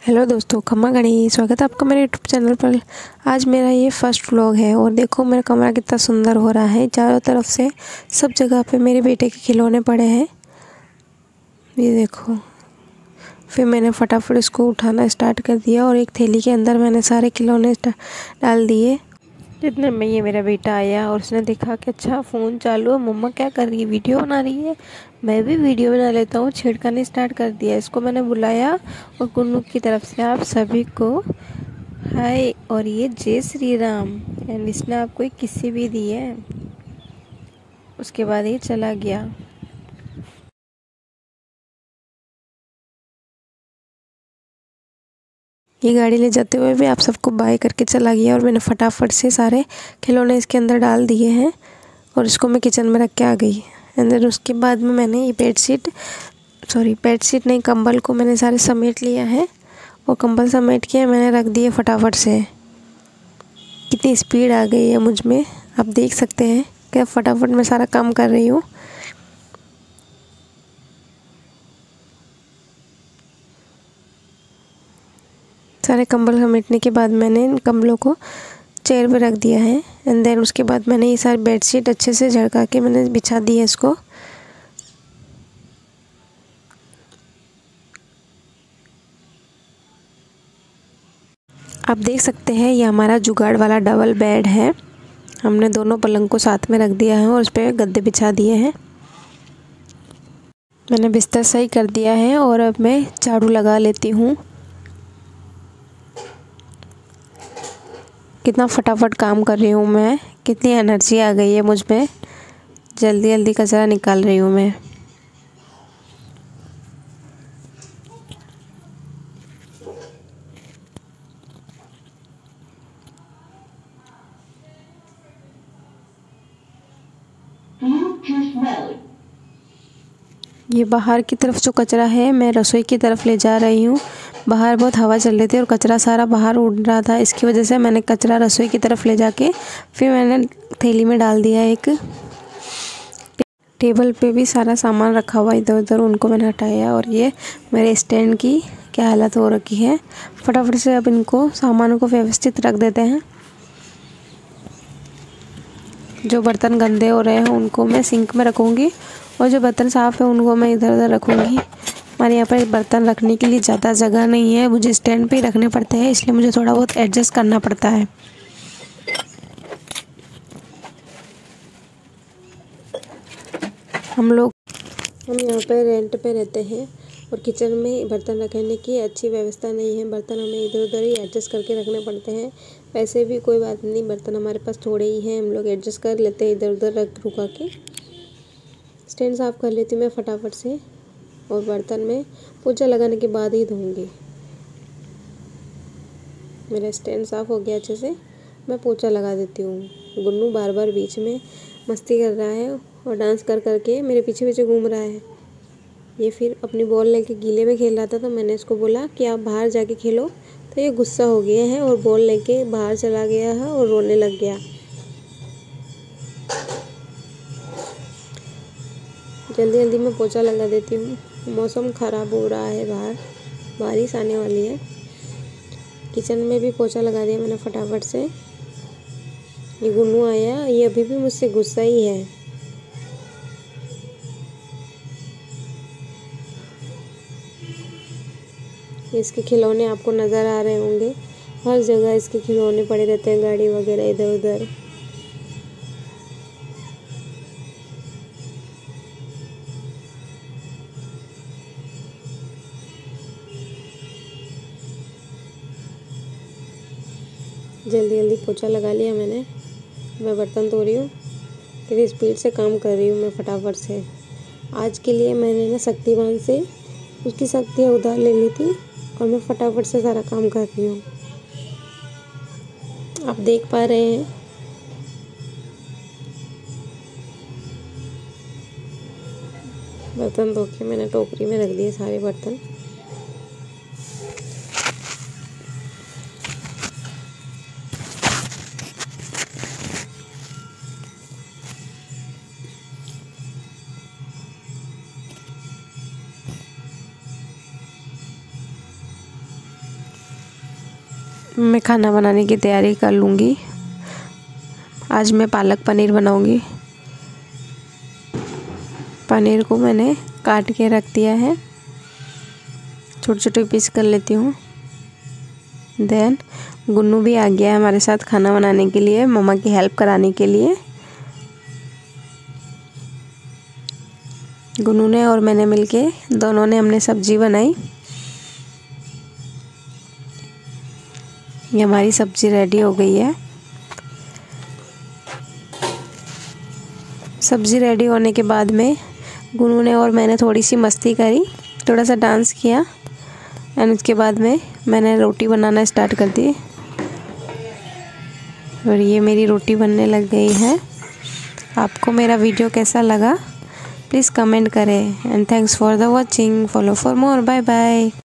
Hello दोस्तों, खम्मा गणी स्वागत है आपका मेरे यूट्यूब चैनल पर। आज मेरा ये फर्स्ट व्लॉग है और देखो मेरा कमरा कितना सुंदर हो रहा है। चारों तरफ से सब जगह पे मेरे बेटे के खिलौने पड़े हैं, ये देखो। फिर मैंने फटाफट इसको उठाना स्टार्ट कर दिया और एक थैली के अंदर मैंने सारे खिलौने डाल दिए। जितने में ये मेरा बेटा आया और उसने देखा कि अच्छा फ़ोन चालू है, मम्मा क्या कर रही है, वीडियो बना रही है। मैं भी वीडियो बना लेता हूँ, छेड़खानी स्टार्ट कर दिया। इसको मैंने बुलाया और गुन्नू की तरफ से आप सभी को हाय और ये जय श्री राम। एंड इसने आपको एक किस्सी भी दी है। उसके बाद ये चला गया। ये गाड़ी ले जाते हुए भी आप सबको बाय करके चला गया और मैंने फटाफट से सारे खिलौने इसके अंदर डाल दिए हैं और इसको मैं किचन में रख के आ गई। एंड देन उसके बाद में मैंने ये बेडशीट नहीं, कंबल को मैंने सारे समेट लिया है और कंबल समेट के मैंने रख दिए फटाफट से। कितनी स्पीड आ गई है मुझ में, आप देख सकते हैं कि फटाफट मैं सारा काम कर रही हूँ। सारे कंबल समेटने के बाद मैंने इन कंबलों को चेयर पे रख दिया है। एंड देन उसके बाद मैंने ये सारी बेडशीट अच्छे से झड़का के मैंने बिछा दी है इसको। आप देख सकते हैं ये हमारा जुगाड़ वाला डबल बेड है। हमने दोनों पलंग को साथ में रख दिया है और उस पर गद्दे बिछा दिए हैं। मैंने बिस्तर सही कर दिया है और अब मैं झाड़ू लगा लेती हूँ। कितना फटाफट काम कर रही हूँ मैं, कितनी एनर्जी आ गई है मुझ में। जल्दी जल्दी कचरा निकाल रही हूँ मैं। ये बाहर की तरफ जो कचरा है मैं रसोई की तरफ ले जा रही हूँ। बाहर बहुत हवा चल रही थी और कचरा सारा बाहर उड़ रहा था, इसकी वजह से मैंने कचरा रसोई की तरफ ले जाके फिर मैंने थैली में डाल दिया। एक टेबल पे भी सारा सामान रखा हुआ इधर उधर, उनको मैंने हटाया और ये मेरे स्टैंड की क्या हालत हो रखी है। फटाफट से अब इनको सामानों को व्यवस्थित रख देते हैं। जो बर्तन गंदे हो रहे हैं उनको मैं सिंक में रखूँगी और जो बर्तन साफ़ है उनको मैं इधर उधर रखूँगी। हमारे यहाँ पर बर्तन रखने के लिए ज़्यादा जगह नहीं है, मुझे स्टैंड पे ही रखने पड़ते हैं, इसलिए मुझे थोड़ा बहुत एडजस्ट करना पड़ता है। हम यहाँ पर रेंट पे रहते हैं और किचन में बर्तन रखने की अच्छी व्यवस्था नहीं है। बर्तन हमें इधर उधर ही एडजस्ट करके रखने पड़ते हैं। वैसे भी कोई बात नहीं, बर्तन हमारे पास थोड़े ही हैं, हम लोग एडजस्ट कर लेते हैं इधर उधर रख रुका के। स्टैंड साफ़ कर लेती हूँ मैं फटाफट से और बर्तन में पोछा लगाने के बाद ही धोऊंगी। मेरा स्टैंड साफ़ हो गया अच्छे से, मैं पोछा लगा देती हूँ। गुन्नू बार बार बीच में मस्ती कर रहा है और डांस कर करके मेरे पीछे पीछे घूम रहा है। ये फिर अपनी बॉल लेके गीले में खेल रहा था, तो मैंने इसको बोला कि आप बाहर जाके खेलो, तो ये गुस्सा हो गया है और बॉल लेके बाहर चला गया है और रोने लग गया। जल्दी जल्दी मैं पोछा लगा देती हूँ। मौसम ख़राब हो रहा है, बाहर बारिश आने वाली है। किचन में भी पोछा लगा दिया मैंने फटाफट से। ये गुन्नू आया, ये अभी भी मुझसे गुस्सा ही है। इसके खिलौने आपको नज़र आ रहे होंगे, हर जगह इसके खिलौने पड़े रहते हैं, गाड़ी वगैरह इधर उधर। जल्दी जल्दी पोछा लगा लिया मैंने। मैं बर्तन धो रही हूँ, कितनी स्पीड से काम कर रही हूँ मैं फटाफट से। आज के लिए मैंने ना शक्तिमान से उसकी शक्तियाँ उधार ले ली थी और मैं फटाफट से सारा काम कर रही हूँ। आप देख पा रहे हैं। बर्तन धो के मैंने टोकरी में रख दिए सारे बर्तन। मैं खाना बनाने की तैयारी कर लूँगी। आज मैं पालक पनीर बनाऊँगी। पनीर को मैंने काट के रख दिया है, छोटे छोटे पीस कर लेती हूँ। देन गुन्नू भी आ गया है हमारे साथ खाना बनाने के लिए, मम्मा की हेल्प कराने के लिए। गुन्नू ने और मैंने मिलके दोनों ने हमने सब्जी बनाई। ये हमारी सब्जी रेडी हो गई है। सब्जी रेडी होने के बाद में गुन्नू ने और मैंने थोड़ी सी मस्ती करी, थोड़ा सा डांस किया एंड उसके बाद में मैंने रोटी बनाना स्टार्ट कर दी और ये मेरी रोटी बनने लग गई है। आपको मेरा वीडियो कैसा लगा प्लीज़ कमेंट करें and thanks for the watching. Follow for more. Bye bye.